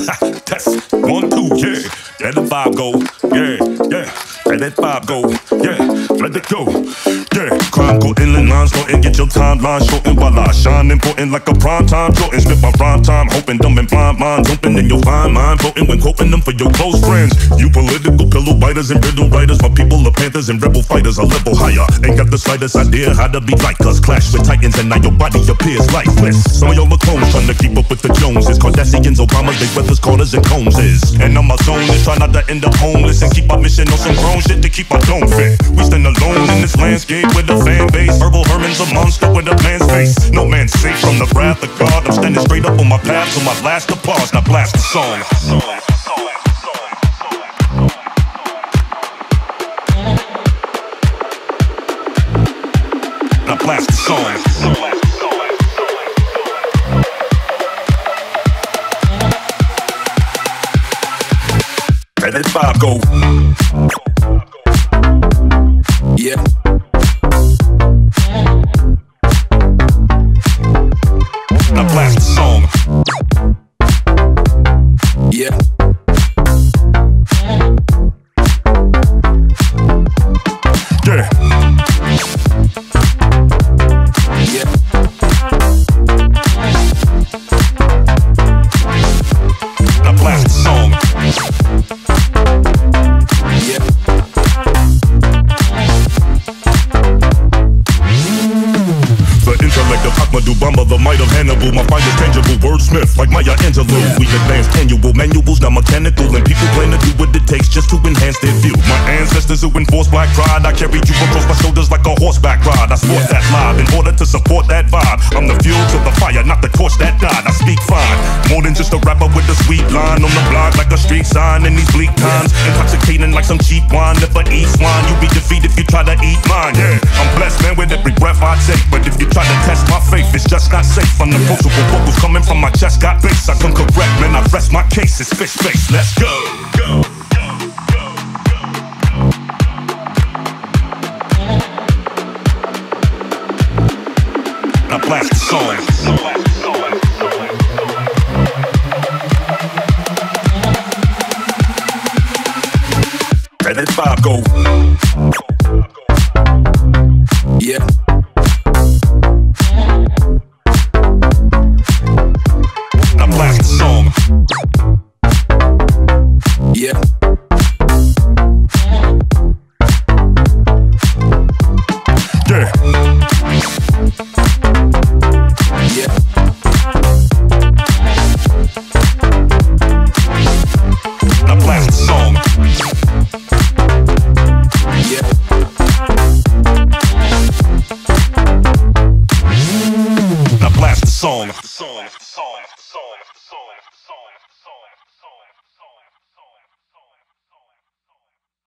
Test 1, 2, yeah. Let the vibe go, yeah, yeah. Let that vibe go, yeah. Let it go, yeah. Crime go inland lines, go and get your timeline shortened while I shine important like a prime time Jordan. Spit my rhyme time, hoping dumb and blind minds open in your fine mind, voting when quoting them for your close friends. You political pillow biters and riddle writers, my people are panthers and rebel fighters a level higher. Ain't got the slightest idea how to be like us. Clash with titans and now your body appears lifeless. Some of y'all are clones trying to keep up with the Joneses. Kardashians, Obamas, they brothers, Carters, and Combses. And on my zone is try not to end up homeless and keep our mission on some grown shit to keep our dome fit. We stand alone in this landscape with a fan base. Verbal Herman's a monster with a man's face. No man's safe from the wrath of God. I'm standing straight up on my path to my last applause. Now blast the song. Now blast the song. Let that vibe go. Yeah. Now blast the song. Yeah. Yeah. Yeah. Now blast the song. Yeah. The intellect of Ahmadu Bamba, the might of Hannibal. My finest tangible wordsmith like Maya Angelou. We advanced annual manuals, now mechanical, and people plan to do what it takes just to enhance their view. My ancestors who enforced black pride, I carried you across my shoulders like a horseback ride. I sport that live in order to support that vibe. I'm the fuel to the fire, not the torch that died. I speak fine, more than just a rapper with a sweet line on the block like a street sign in these bleak times. Intoxicating like some cheap wine, never eat swine. You be defeated if you try to eat mine. Yeah, I'm blessed, man, with every breath I take. But if you try to test my faith, it's just not safe. Unapproachable vocals coming from my chest got bass. I come correct, man, I rest my case. It's fish face. Let's go. Go. Now blast the song. Let that vibe go. Yeah. Now blast the song. Yeah. Yeah. Yeah. Now blast the song. Yeah. Now blast the song.